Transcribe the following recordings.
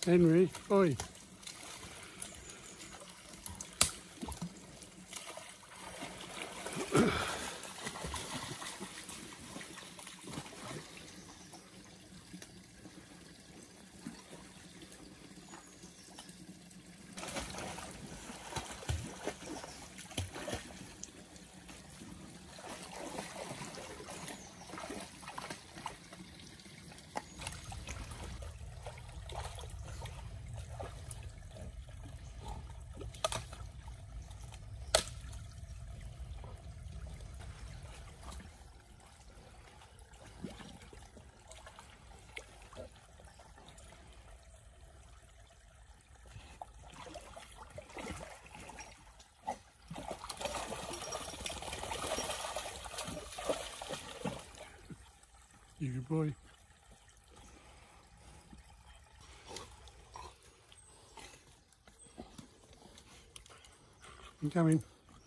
Henry, oi. You good boy. I'm coming.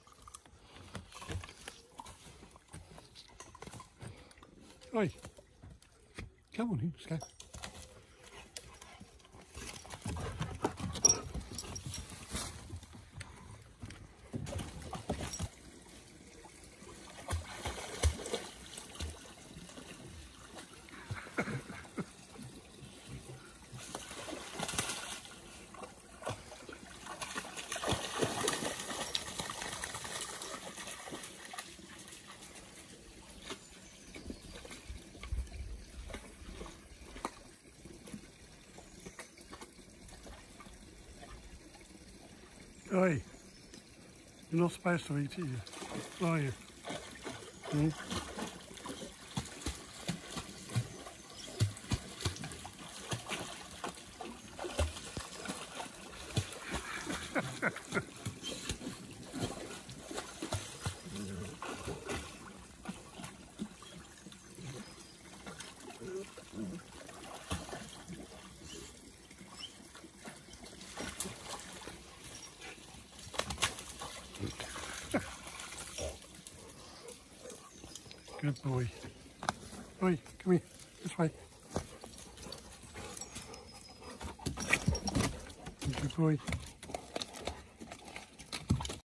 Oi. Come on in, let's go. Oi, you're not supposed to eat it, are you? Hmm? Good boy. Oi, come here, this way. Good boy.